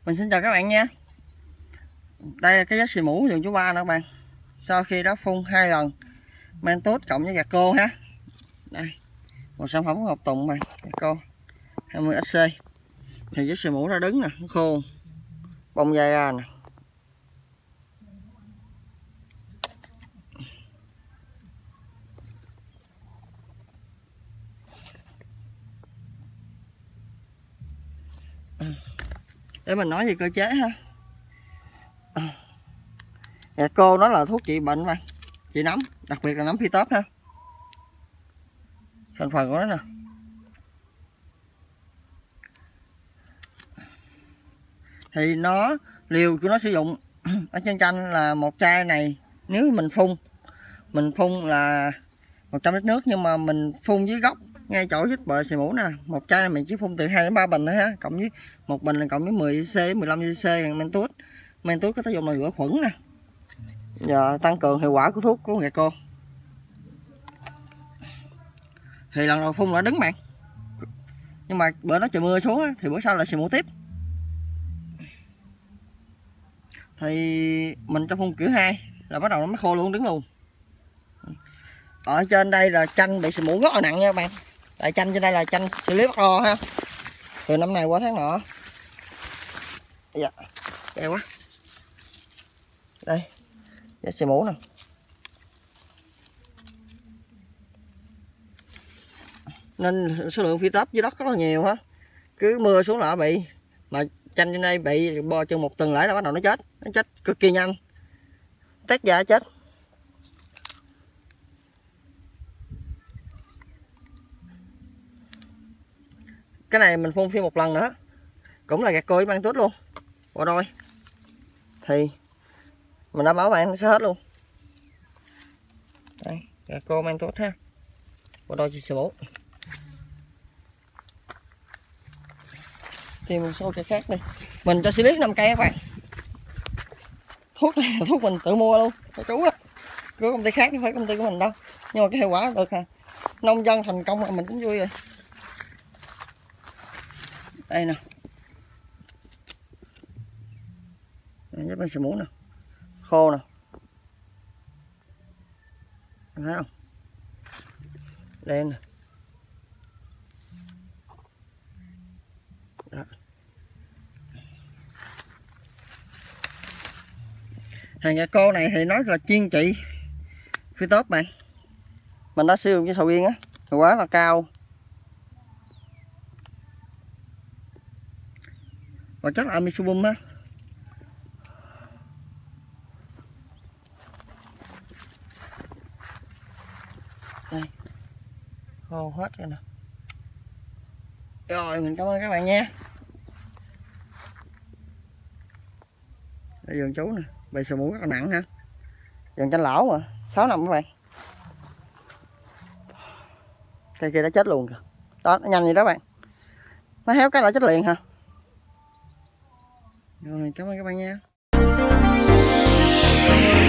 Mình xin chào các bạn nha. Đây là cái giá xì mũ vườn chú Ba nè các bạn. Sau khi đã phun 2 lần Mentos cộng với Gaco ha. Đây, một sản phẩm của Ngọc Tùng bạn, Gaco 20SC. Thì giá xì mũ đã đứng nè, khô, bông dai ra nè. Để mình nói về cơ chế ha. Gaco nó là thuốc trị bệnh mà, trị nấm, đặc biệt là nấm phi tớp ha. Thành phần của nó nè. Thì nó liều của nó sử dụng ở trên chanh là một chai này, nếu mình phun là 100 lít nước, nhưng mà mình phun dưới gốc ngay chỗ vít bờ xì mũ nè. Một chai này mình chỉ phun từ 2 đến 3 bình nữa ha, cộng với một bình là cộng với 10cc 15cc Mentos. Mentos có tác dụng là rửa khuẩn nè, và tăng cường hiệu quả của thuốc của Gaco. Thì lần đầu phun đã đứng bạn, nhưng mà bữa đó trời mưa xuống thì bữa sau là xì mũ tiếp. Thì mình cho phun kiểu 2 là bắt đầu nó mới khô luôn, đứng luôn. Ở trên đây là chanh bị xì mũ rất là nặng nha các bạn. Tại chanh trên đây là chanh xử lý bắt đo ha, từ năm này qua tháng nọ. Dạ, ghê quá. Đây, giá xì mũ nè. Nên số lượng phi tớp dưới đất rất là nhiều ha. Cứ mưa xuống là bị, mà chanh trên đây bị bò chừng một tuần lại là bắt đầu nó chết cực kỳ nhanh, tét da chết. Cái này mình phun thêm một lần nữa, cũng là Gaco với Mentos luôn, bộ đôi, thì mình đảm bảo bạn nó sẽ hết luôn. Đây, Gaco Mentos ha, bộ đôi xì mũ. Thì một số cây khác đi, mình cho xử lý 5 cây các bạn. Thuốc này là thuốc mình tự mua luôn, cho chú đó, của công ty khác chứ không phải công ty của mình đâu, nhưng mà cái hiệu quả được ha, nông dân thành công là mình cũng vui rồi. Đây nè, với bên xì mũ nè, khô nè, thấy không, đen nè. Đó. Hàng Gaco này thì nói là chuyên trị phi tớp bạn. Mình đã sử dụng với sầu riêng á, hiệu quả là cao. Và chất là amisubum á. Đây, khô hết rồi nè. Rồi, mình cảm ơn các bạn nha. Đây vườn chú nè, bầy sầu mũ rất là nặng ha. Vườn chanh lão mà, 6 năm các bạn. Cây kia đã chết luôn kìa. Đó, nó nhanh vậy đó bạn. Nó héo cái là chết liền hả. Rồi, cảm ơn các bạn nha.